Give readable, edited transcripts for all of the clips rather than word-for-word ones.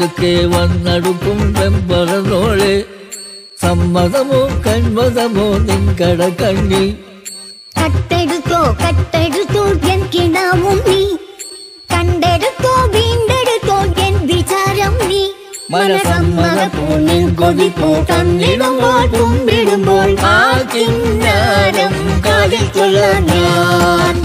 കട്ടെടുക്കെ വന്നടുക്കും പെമ്പറന്നോളെ സമ്മതമോ കന്മതമോ നിൻകട കണ്ണിൽ കട്ടെടുത്തോ കട്ടെടുത്തോ എൻ കിനാവും നീ കണ്ടെടുത്തോ വീണ്ടെടുത്തോ എൻ വിചാരം നീ മനസമ്മതപ്പൂ നിൻ കൊതിപ്പൂ തന്നിടുമ്പോൾ തുമ്പിടുമ്പോൾ ആ കിന്നാരം കാതിൽ കൊള്ളാൻ ഞാൻ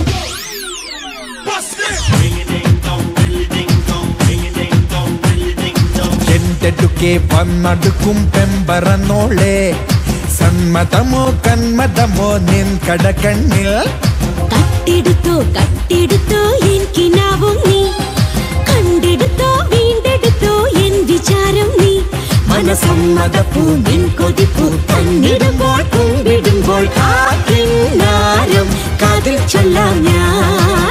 എന്റെടുക്കെ വന്നടുക്കും പെമ്പറന്നോളെ സമ്മതമോ കന്മതമോ നിൻ കടകണ്ണിൽ കട്ടെടുത്തോ കട്ടെടുത്തോ എൻ കിനാവും നീ കണ്ടെടുത്തോ വീണ്ടെടുത്തോ എൻ വിചാരം നീ മനസമ്മതപ്പൂ നിൻ കൊതിപ്പൂ തന്നിടുമ്പോൾ തുമ്പിടുമ്പോൾ ആ കിന്നാരം കാതിൽ ചൊല്ലാം ഞാൻ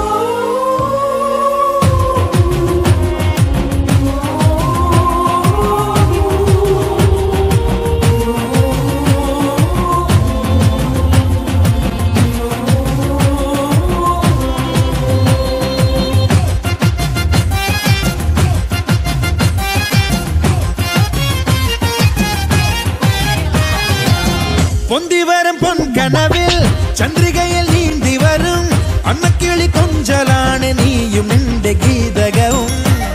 പൊന്തിവരും പൊൻകനവിൽ ചന്ദ്രികയിൽ നീന്തി വരും അന്നക്കിളി കൊഞ്ചലാണ് നീയും നിന്റെ ഗീതകവും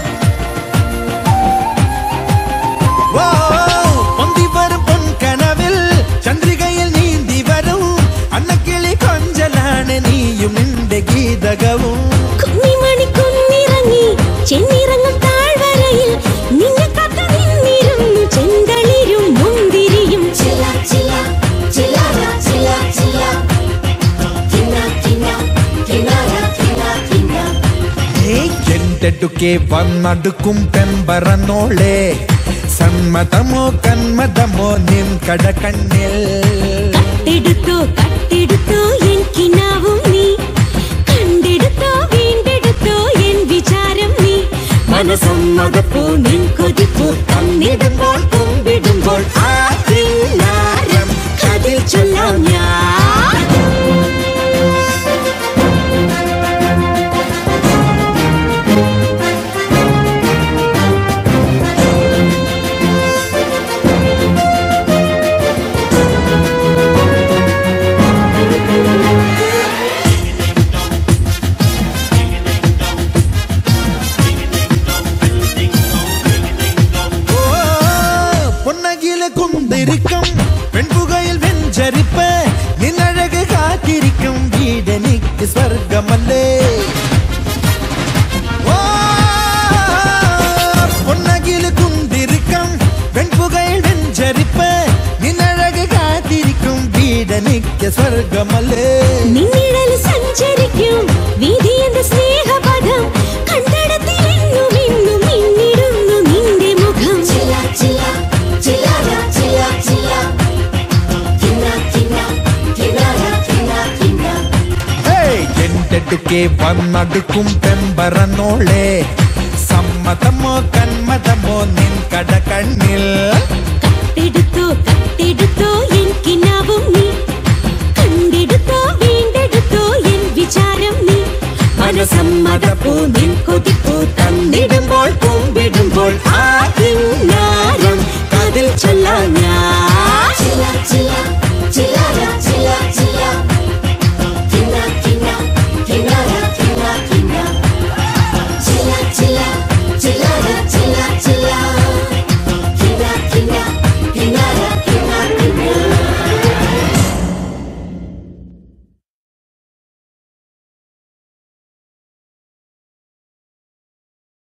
പൊന്തിവരും പൊൻകനവിൽ ചന്ദ്രികയിൽ നീന്തി വരും അന്നക്കിളി കൊഞ്ചലാണ് നീയും നിന്റെ ഗീതകവും ചെന്നിറങ്ങും താഴ്വരയിൽ നിന്നെ കാത്തു നിന്നിരുന്നു ചെന്തളിരും മുന്തിരിയും എന്റെടുക്കെ വന്നടുക്കും പെമ്പറന്നോളെ സമ്മതമോ കന്മതമോ നിൻ കടകണ്ണിൽ കട്ടെടുത്തോ കട്ടെടുത്തോ എൻ കിനാവും നീ കണ്ടെടുത്തോ വീണ്ടെടുത്തോ എൻ വിചാരം നീ മനസമ്മതപ്പൂ നിൻ കൊതിപ്പൂ തന്നിടുമ്പോൾ തുമ്പിടുമ്പോൾ ആ കിന്നാരം കാതിൽ ചൊല്ലാം ഞാൻ കുന്തിരിക്കും പെൺപുകയിൽ വെഞ്ചരിപ്പ് നിന്നഴക് കാത്തിരിക്കും വീടെനിക്ക് സ്വർഗമല്ലേ പൊന്നകില് കുന്തിരിക്കും പെൺപുകയിൽ വെഞ്ചരിപ്പ് നിന്നഴക് കാത്തിരിക്കും വീടെനിക്ക് സ്വർഗമല്ലേ നിന്നിഴൽ സഞ്ചരിക്കും വീതി എന്റെ സ്നേഹപദം കണ്ടടത്തിലെങ്ങും ഇന്നും മിന്നിടുന്നു നിന്റെ മുഖം എന്റെടുക്കെ വന്നടുക്കും പെമ്പറന്നോളെ സമ്മതമോ കന്മതമോ നിൻ കടകണ്ണിൽ കട്ടെടുത്തോ കട്ടെടുത്തോ എൻ കിനാവും നീ കണ്ടെടുത്തോ വീണ്ടെടുത്തോ എൻ വിചാരം നീ മനസമ്മതപ്പൂ നിൻ കൊതിപ്പൂ തന്നിടുമ്പോൾ തുമ്പിടുമ്പോൾ ആ കിന്നാരം കാതിൽ ചൊല്ലാം ഞാൻ